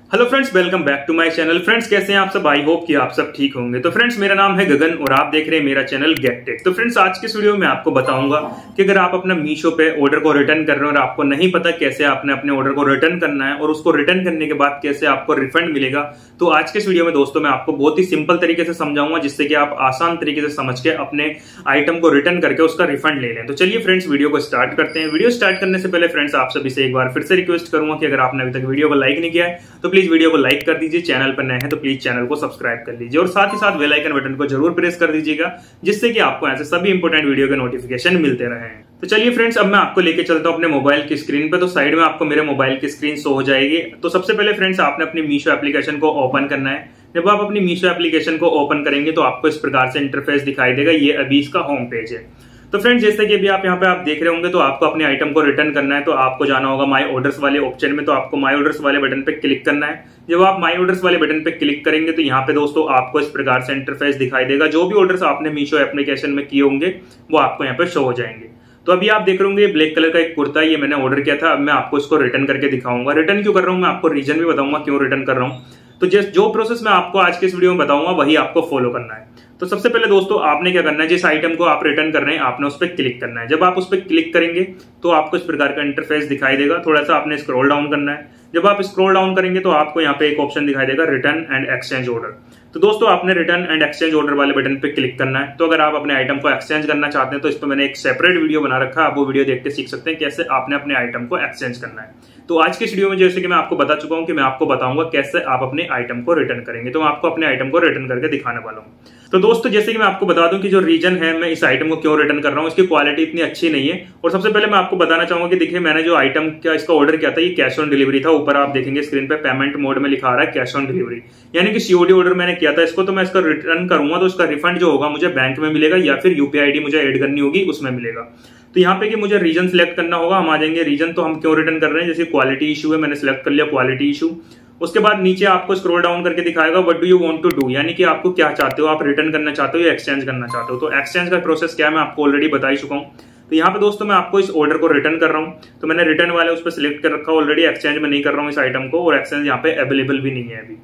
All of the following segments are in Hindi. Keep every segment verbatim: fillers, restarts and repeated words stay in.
Hello friends, welcome back to my channel. Friends, कैसे हैं आप सब? आई होप कि आप सब ठीक होंगे। तो फ्रेंड्स, मेरा नाम है गगन और आप देख रहे हैं मेरा चैनल गेट टेक। तो फ्रेंड्स, आज के इस वीडियो में आपको बताऊंगा कि अगर आप अपना मीशो पे ऑर्डर को रिटर्न कर रहे हो और आपको नहीं पता कैसे आपने अपने ऑर्डर को रिटर्न करना है और उसको रिटर्न करने के बाद कैसे आपको रिफंड मिलेगा, तो आज के इस वीडियो में दोस्तों मैं आपको बहुत ही सिंपल तरीके से समझाऊंगा, जिससे कि आप आसान तरीके से समझ के अपने आइटम को रिटर्न करके उसका रिफंड ले लें। तो चलिए फ्रेंड्स, वीडियो को स्टार्ट करते हैं। वीडियो स्टार्ट करने से पहले फ्रेंड्स, आप सभी से एक बार फिर से रिक्वेस्ट करूंगा कि अगर आपने अभी तक वीडियो को लाइक नहीं किया है तो प्लीज वीडियो को लाइक कर दीजिए। चैनल पर नए हैं तो प्लीज चैनल को सब्सक्राइब कर लीजिए और साथ ही साथ बेल आइकन बटन को जरूर प्रेस कर दीजिएगा, जिससे कि आपको ऐसे सभी इंपॉर्टेंट वीडियो के नोटिफिकेशन मिलते रहें। तो चलिए फ्रेंड्स, अब मैं आपको लेके चलता हूं अपने मोबाइल की स्क्रीन पे। तो साइड में आपको मेरे मोबाइल की स्क्रीन शो हो जाएगी। तो सबसे पहले फ्रेंड्स, आपने अपनी मीशो एप्लीकेशन को ओपन करना है। जब आप अपनी मीशो एप्लीकेशन को ओपन करेंगे तो आपको इस प्रकार से इंटरफेस दिखाई देगा। ये अभी इसका होम पेज है। तो फ्रेंड्स, जैसे कि अभी आप यहाँ पे आप देख रहे होंगे, तो आपको अपने आइटम को रिटर्न करना है तो आपको जाना होगा माय ऑर्डर्स वाले ऑप्शन में। तो आपको माय ऑर्डर्स वाले बटन पे क्लिक करना है। जब आप माय ऑर्डर्स वाले बटन पे क्लिक करेंगे तो यहाँ पे दोस्तों आपको इस प्रकार से इंटरफेस दिखाई देगा। जो भी ऑर्डर्स आपने मीशो एप्लीकेशन में किए होंगे वो आपको यहाँ पे शो हो जाएंगे। तो अभी आप देख रहे होंगे ब्लैक कलर का एक कुर्ता, ये मैंने ऑर्डर किया था। अब मैं आपको इसको रिटर्न करके दिखाऊंगा। रिटर्न क्यों कर रहा हूँ मैं आपको रीजन भी बताऊंगा क्यों रिटर्न कर रहा हूँ। तो जिस जो प्रोसेस मैं आपको आज के इस वीडियो में बताऊंगा वही आपको फॉलो करना है। तो सबसे पहले दोस्तों आपने क्या करना है, जिस आइटम को आप रिटर्न कर रहे हैं आपने उस पर क्लिक करना है। जब आप उस पर क्लिक करेंगे तो आपको इस प्रकार का इंटरफेस दिखाई देगा। थोड़ा सा आपने स्क्रॉल डाउन करना है। जब आप स्क्रॉल डाउन करेंगे तो आपको यहाँ पे एक ऑप्शन दिखाई देगा, रिटर्न एंड एक्सचेंज ऑर्डर। तो दोस्तों आपने रिटर्न एंड एक्सचेंज ऑर्डर वाले बटन पे क्लिक करना है। तो अगर आप अपने आइटम को एक्सचेंज करना चाहते हैं तो इस पर मैंने एक सेपरेट वीडियो बना रखा है, आप वो वीडियो देख के सीख सकते हैं कैसे आपने अपने आइटम को एक्सचेंज करना है। तो आज के इस वीडियो में जैसे कि मैं आपको बता चुका हूं कि मैं आपको बताऊंगा कैसे आप अपने आइटम को रिटर्न करेंगे। तो मैं आपको अपने आइटम को रिटर्न करके दिखाने वाला हूं। तो दोस्तों, जैसे कि मैं आपको बता दूं कि जो रीजन है मैं इस आइटम को क्यों रिटर्न कर रहा हूं, इसकी क्वालिटी इतनी अच्छी नहीं है। और सबसे पहले मैं आपको बताना चाहूंगा कि देखिए, मैंने जो आइटम का इसका ऑर्डर किया था ये कैश ऑन डिलीवरी था। ऊपर आप देखेंगे स्क्रीन पे पेमेंट मोड में लिखा आ रहा है कैश ऑन डिलीवरी, यानी कि सीओडी ऑर्डर मैंने किया था इसको। तो मैं इसका रिटर्न करूंगा तो इसका रिफंड जो होगा मुझे बैंक में मिलेगा या फिर यूपीआई आईडी मुझे ऐड करनी होगी उसमें मिलेगा। तो यहाँ पे कि मुझे रीजन सिलेक्ट करना होगा। हम आ जाएंगे रीजन, तो हम क्यों रिटर्न कर रहे हैं। जैसे क्वालिटी इशू है, मैंने सिलेक्ट कर लिया क्वालिटी इशू। उसके बाद नीचे आपको स्क्रॉल डाउन करके दिखाएगा what do you want to do, यानी कि आपको क्या चाहते हो, आप रिटर्न करना चाहते हो या एक्सचेंज करना चाहते हो। तो एक्सचेंज का प्रोसेस क्या है मैं आपको ऑलरेडी बता ही चुका हूँ। तो यहाँ पे दोस्तों मैं आपको इस ऑर्डर को रिटर्न कर रहा हूँ। तो मैंने रिटर्न वाले उस पर सिलेक्ट कर रखा ऑलरेडी। एक्सचेंज में नहीं कर रहा हूँ इस आइटम को, और एक्सचेंज यहाँ पे अवेलेबल भी नहीं है अभी।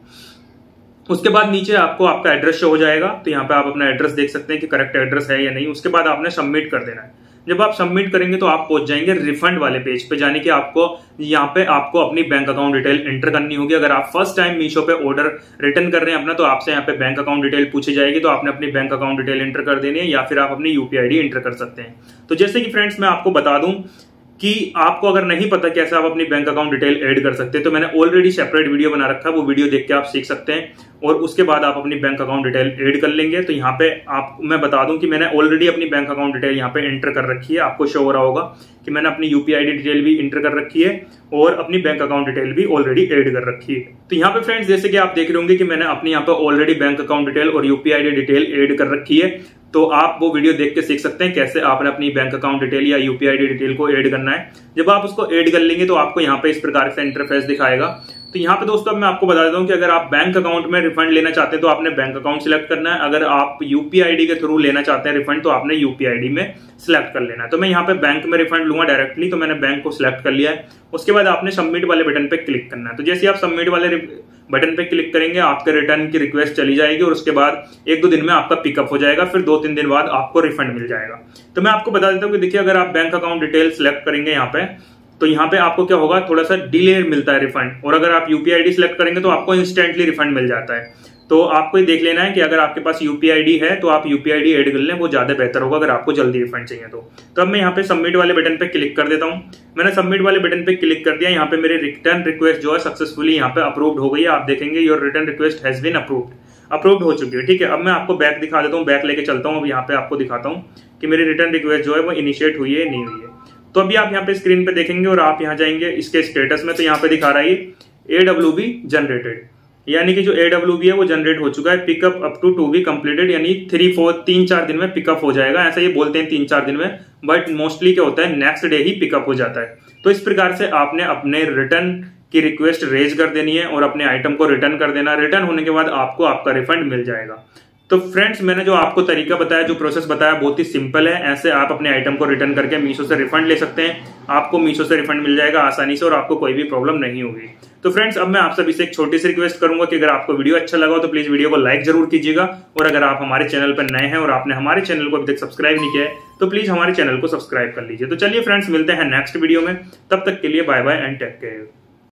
उसके बाद नीचे आपको आपका एड्रेस शो हो जाएगा। तो यहाँ पे आप अपना एड्रेस देख सकते हैं कि करेक्ट एड्रेस है या नहीं। उसके बाद आपने सबमिट कर देना है। जब आप सबमिट करेंगे तो आप पहुंच जाएंगे रिफंड वाले पेज पे, जाने कि आपको यहाँ पे आपको अपनी बैंक अकाउंट डिटेल एंटर करनी होगी। अगर आप फर्स्ट टाइम मीशो पे ऑर्डर रिटर्न कर रहे हैं अपना, तो आपसे यहाँ पे बैंक अकाउंट डिटेल पूछी जाएगी। तो आपने अपनी बैंक अकाउंट डिटेल एंटर कर देनी है या फिर आप अपनी यूपीआई आईडी एंटर कर सकते हैं। तो जैसे कि फ्रेंड्स मैं आपको बता दूं कि आपको अगर नहीं पता कैसे आप अपनी बैंक अकाउंट डिटेल ऐड कर सकते हैं, तो मैंने ऑलरेडी सेपरेट वीडियो बना रखा है, वो वीडियो देख के आप सीख सकते हैं और उसके बाद आप अपनी बैंक अकाउंट डिटेल ऐड कर लेंगे। तो यहाँ पे आप मैं बता दूं कि मैंने ऑलरेडी अपनी बैंक अकाउंट डिटेल यहाँ पे एंटर कर रखी है। आपको शो हो रहा होगा कि मैंने अपनी यूपीआई आईडी डिटेल भी एंटर कर रखी है और अपनी बैंक अकाउंट डिटेल भी ऑलरेडी ऐड कर रखी है। तो यहाँ पे फ्रेंड्स, जैसे कि आप देख रहे होंगे कि मैंने अपनी यहाँ पे ऑलरेडी बैंक अकाउंट डिटेल और यूपीआई आईडी डिटेल ऐड कर रखी है। तो आप वो वीडियो देख के सीख सकते हैं कैसे आपने अपनी बैंक अकाउंट डिटेल या यूपीआई आईडी डिटेल को ऐड करना है। जब आप उसको ऐड कर लेंगे तो आपको यहाँ पे इस प्रकार से इंटरफेस दिखाएगा। तो यहाँ पे दोस्तों मैं आपको बता देता हूँ कि अगर आप बैंक अकाउंट में रिफंड लेना चाहते हैं तो आपने बैंक अकाउंट सिलेक्ट करना है। अगर आप यूपीआई आईडी के थ्रू लेना चाहते हैं रिफंड तो आपने यूपीआई आईडी में सिलेक्ट कर लेना है। तो मैं यहाँ पे बैंक में रिफंड लूंगा डायरेक्टली, तो मैंने बैंक को सिलेक्ट कर लिया है। उसके बाद आपने सबमिट वाले बटन पे क्लिक करना है। तो जैसे आप सबमिट वाले बटन पे क्लिक करेंगे आपके रिटर्न की रिक्वेस्ट चली जाएगी और उसके बाद एक दो दिन में आपका पिकअप हो जाएगा, फिर दो तीन दिन बाद आपको रिफंड मिल जाएगा। तो मैं आपको बता देता हूँ कि देखिए, अगर आप बैंक अकाउंट डिटेल सिलेक्ट करेंगे यहाँ पे, तो यहाँ पे आपको क्या होगा, थोड़ा सा डिले मिलता है रिफंड। और अगर आप यूपीआई आईडी सिलेक्ट करेंगे तो आपको इंस्टेंटली रिफंड मिल जाता है। तो आपको ये देख लेना है कि अगर आपके पास यूपीआई आईडी है तो आप यूपीआई आईडी ऐड कर लें, वो ज्यादा बेहतर होगा अगर आपको जल्दी रिफंड चाहिए तो। तो अब मैं यहाँ पे सबमिट वाले बटन पे क्लिक कर देता हूँ। मैंने सबमिट वाले बटन पे क्लिक कर दिया। यहाँ पे मेरी रिटर्न रिक्वेस्ट जो है सक्सेसफुली यहाँ पे अप्रूव्ड हो गई है। आप देखेंगे your return request has been approved approved हो चुकी है। ठीक है, अब मैं आपको बैक दिखा देता हूँ, बैक लेके चलता हूँ। अब यहाँ पे आपको दिखाता हूँ कि मेरी रिटर्न रिक्वेस्ट जो है वो इनिशिएट हुई है नहीं हुई है। तो अभी आप यहाँ पे स्क्रीन पे देखेंगे और आप यहाँ जाएंगे इसके स्टेटस में, तो यहाँ पे दिखा रहा है ए डब्ल्यू बी जनरेटेड, यानी कि जो ए डब्ल्यू बी है वो जनरेट हो चुका है। Pickup up to to be completed, यानी थ्री फोर तीन चार दिन में पिकअप हो जाएगा। ऐसा ये बोलते हैं तीन चार दिन में, बट मोस्टली क्या होता है नेक्स्ट डे ही पिकअप हो जाता है। तो इस प्रकार से आपने अपने रिटर्न की रिक्वेस्ट रेज कर देनी है और अपने आइटम को रिटर्न कर देना। रिटर्न होने के बाद आपको आपका रिफंड मिल जाएगा। तो फ्रेंड्स मैंने जो आपको तरीका बताया, जो प्रोसेस बताया, बहुत ही सिंपल है। ऐसे आप अपने आइटम को रिटर्न करके मीशो से रिफंड ले सकते हैं। आपको मीशो से रिफंड मिल जाएगा आसानी से और आपको कोई भी प्रॉब्लम नहीं होगी। तो फ्रेंड्स अब मैं आप सभी से एक छोटी सी रिक्वेस्ट करूंगा कि अगर आपको वीडियो अच्छा लगा हो तो प्लीज वीडियो को लाइक जरूर कीजिएगा, और अगर आप हमारे चैनल पर नए हैं और आपने हमारे चैनल को अभी तक सब्सक्राइब नहीं किया है तो प्लीज हमारे चैनल को सब्सक्राइब कर लीजिए। तो चलिए फ्रेंड्स मिलते हैं नेक्स्ट वीडियो में, तब तक के लिए bye bye and take care.